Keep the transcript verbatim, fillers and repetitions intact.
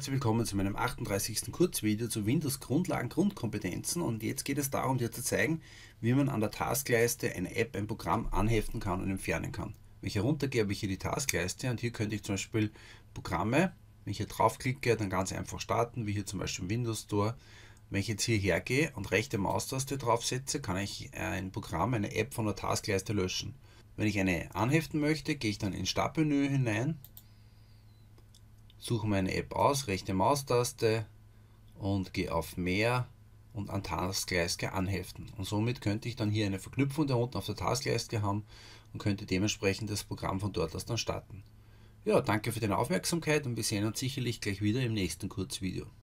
herzlich willkommen zu meinem achtunddreißigsten Kurzvideo zu Windows Grundlagen Grundkompetenzen, und jetzt geht es darum, dir zu zeigen, wie man an der Taskleiste eine App, ein Programm anheften kann und entfernen kann. Wenn ich heruntergehe, habe ich hier die Taskleiste und hier könnte ich zum Beispiel Programme, wenn ich hier draufklicke, dann ganz einfach starten, wie hier zum Beispiel im Windows Store. Wenn ich jetzt hierher gehe und rechte Maustaste draufsetze, kann ich ein Programm, eine App von der Taskleiste löschen. Wenn ich eine anheften möchte, gehe ich dann ins Startmenü hinein, suche meine App aus, rechte Maustaste und gehe auf Mehr und an Taskleiste anheften. Und somit könnte ich dann hier eine Verknüpfung da unten auf der Taskleiste haben und könnte dementsprechend das Programm von dort aus dann starten. Ja, danke für deine Aufmerksamkeit und wir sehen uns sicherlich gleich wieder im nächsten Kurzvideo.